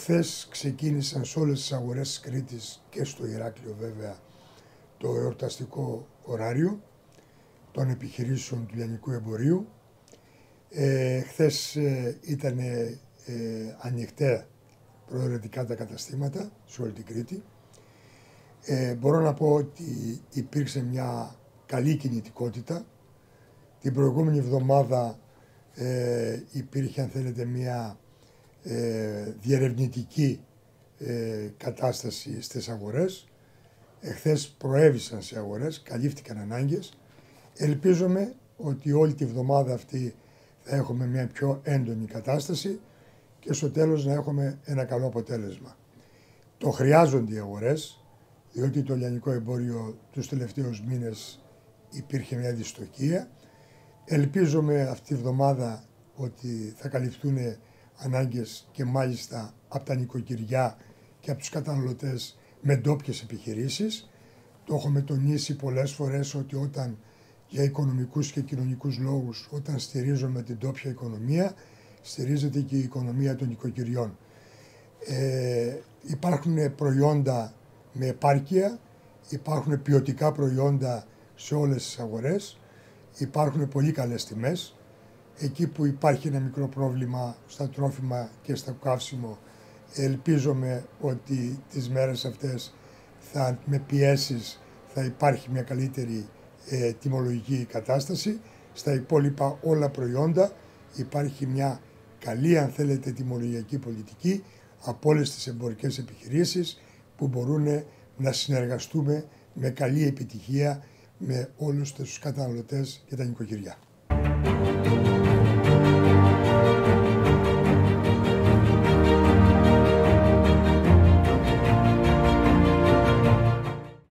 χθες ξεκίνησαν σε όλες τις αγορές της Κρήτης και στο Ηράκλειο βέβαια το εορταστικό ωράριο των επιχειρήσεων του λιανικού εμπορίου. Χθες ήταν ανοιχτά προαιρετικά τα καταστήματα σε όλη την Κρήτη. Μπορώ να πω ότι υπήρξε μια καλή κινητικότητα. Την προηγούμενη εβδομάδα υπήρχε, αν θέλετε, μια διερευνητική κατάσταση στις αγορές. Εχθές προέβησαν σε αγορές, καλύφθηκαν ανάγκες. Ελπίζουμε ότι όλη τη βδομάδα αυτή θα έχουμε μια πιο έντονη κατάσταση και στο τέλος να έχουμε ένα καλό αποτέλεσμα. Το χρειάζονται οι αγορές, διότι το λιανικό εμπόριο τους τελευταίους μήνες υπήρχε μια δυστοκία. Ελπίζουμε αυτή τη βδομάδα ότι θα καλυφθούν ανάγκες και μάλιστα από τα νοικοκυριά και από τους καταναλωτές με ντόπιες επιχειρήσεις. Το έχουμε τονίσει πολλές φορές ότι όταν για οικονομικούς και κοινωνικούς λόγους, όταν στηρίζουμε την ντόπια οικονομία, στηρίζεται και η οικονομία των νοικοκυριών. Υπάρχουν προϊόντα με επάρκεια, υπάρχουν ποιοτικά προϊόντα σε όλες τις αγορές, υπάρχουν πολύ καλές τιμές. Εκεί που υπάρχει ένα μικρό πρόβλημα στα τρόφιμα και στα καύσιμο, ελπίζομαι ότι τις μέρες αυτές με πιέσεις θα υπάρχει μια καλύτερη τιμολογική κατάσταση. Στα υπόλοιπα όλα προϊόντα υπάρχει μια καλή, αν θέλετε, τιμολογιακή πολιτική από όλες τις εμπορικές επιχειρήσεις που μπορούν να συνεργαστούμε με καλή επιτυχία με όλους τους καταναλωτές και τα νοικοκυριά.